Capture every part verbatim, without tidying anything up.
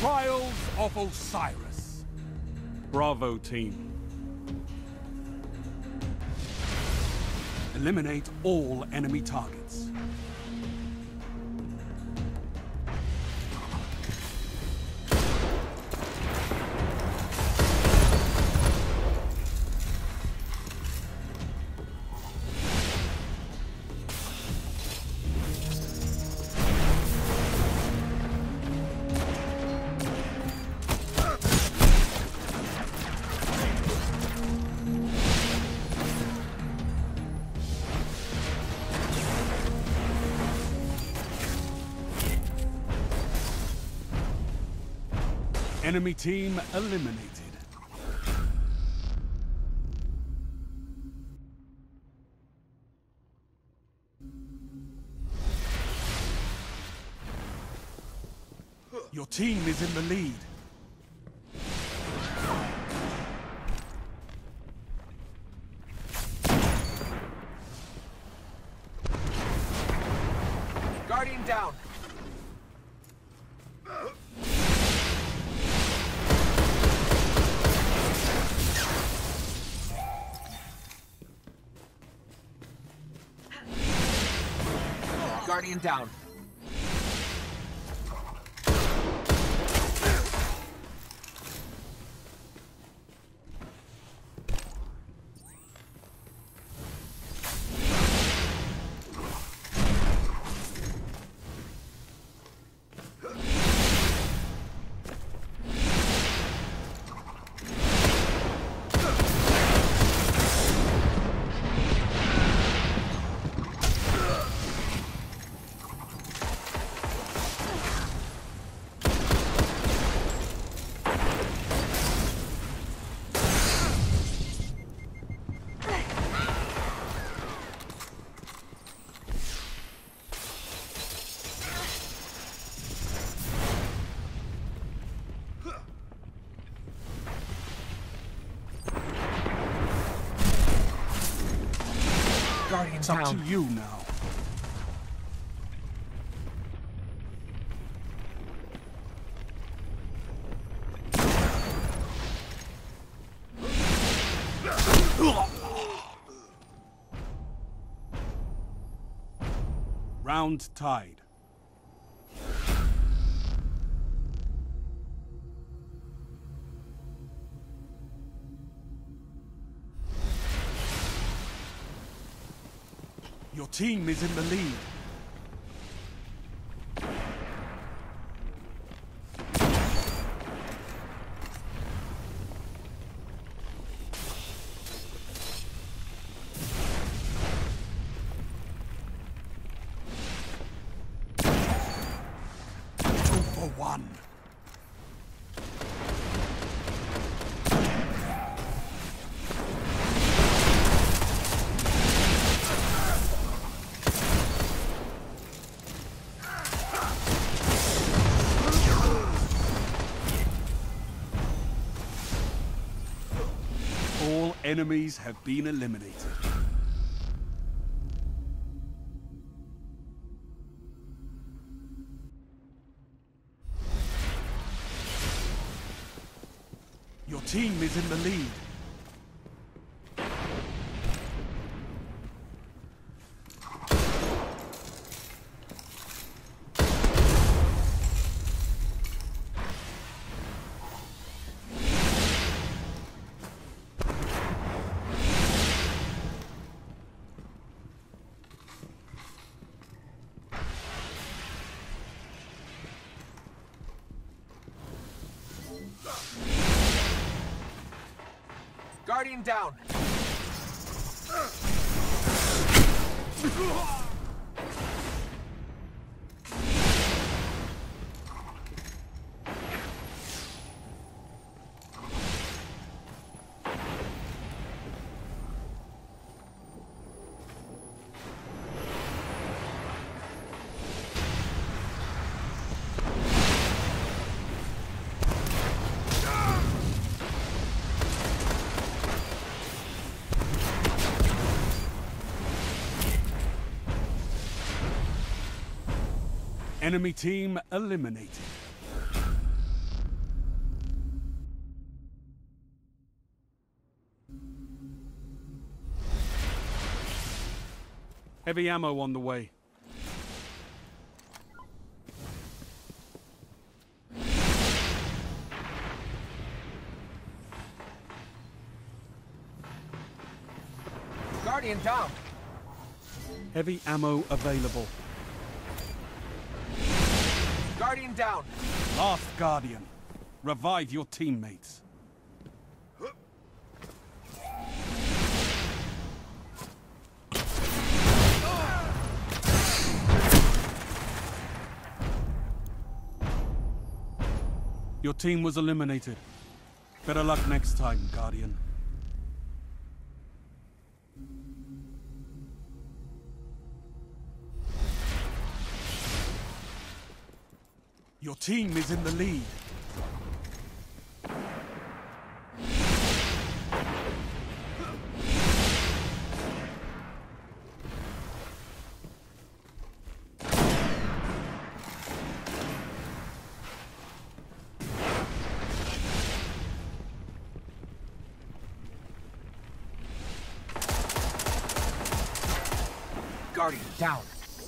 Trials of Osiris. Bravo team. Eliminate all enemy targets. Enemy team eliminated. Your team is in the lead. Guardian down. Guardian down. Guardian It's down. up to you now. Round tied. Your team is in the lead. Two for one. All enemies have been eliminated. Your team is in the lead. Guardian down. Enemy team eliminated. Heavy ammo on the way. Guardian down. Heavy ammo available. Guardian down. Last Guardian. Revive your teammates. Your team was eliminated. Better luck next time, Guardian. Your team is in the lead. Guardian down.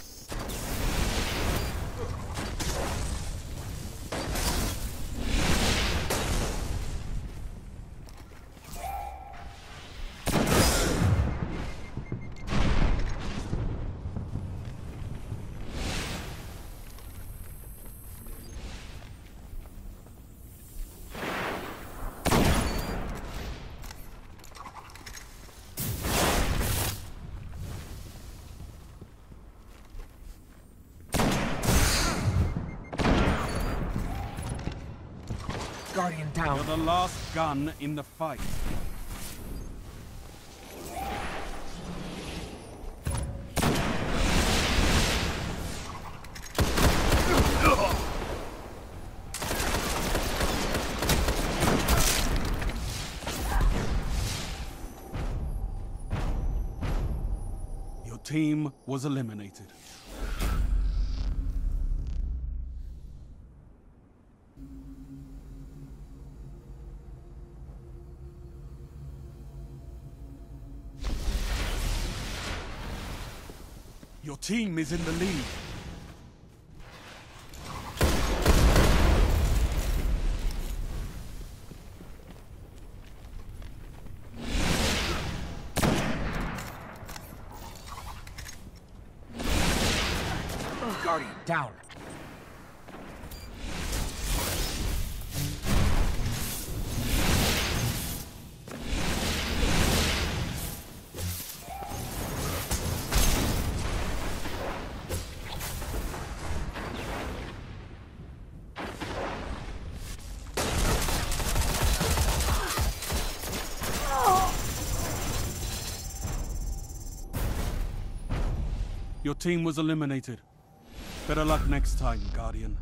Guardian down. You're the last gun in the fight. Your team was eliminated. Your team is in the lead. Guardian down. Your team was eliminated. Better luck next time, Guardian.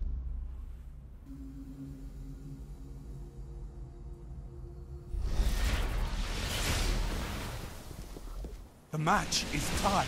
The match is tied.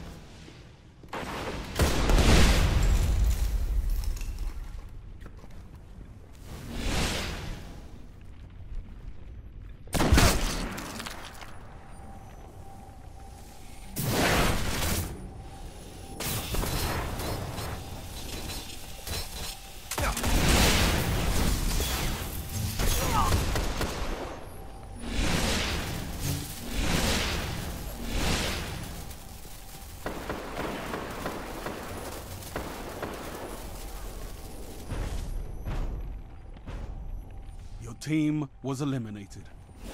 Your team was eliminated.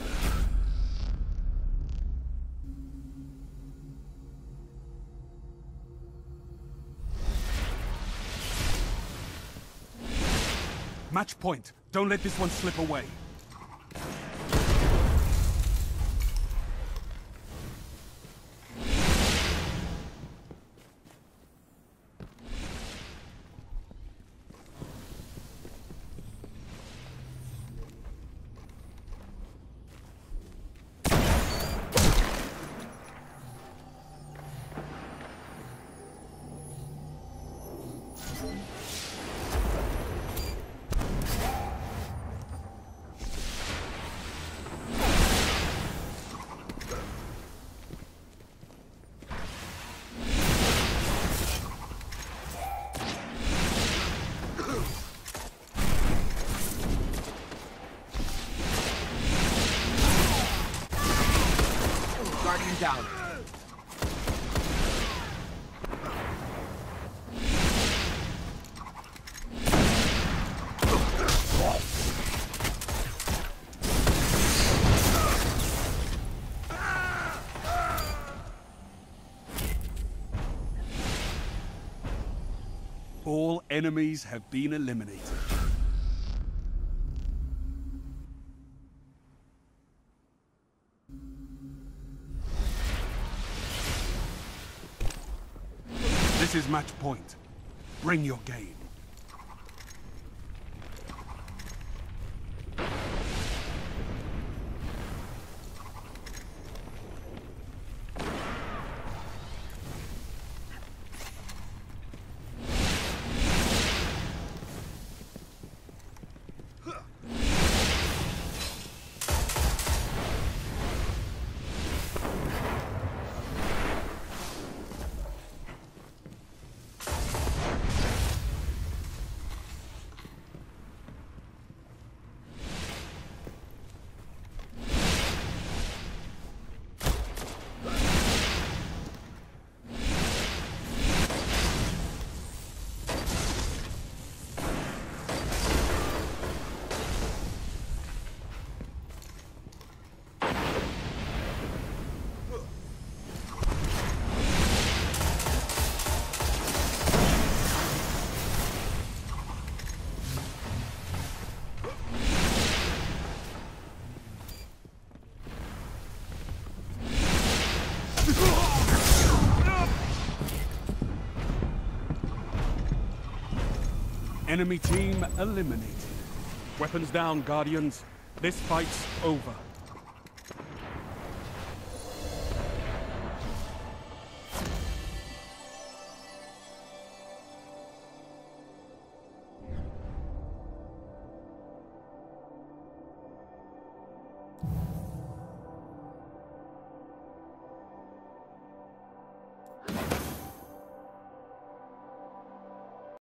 Match point. Don't let this one slip away. down. All enemies have been eliminated. This is match point. Bring your game. Enemy team eliminated. Weapons down, Guardians. This fight's over.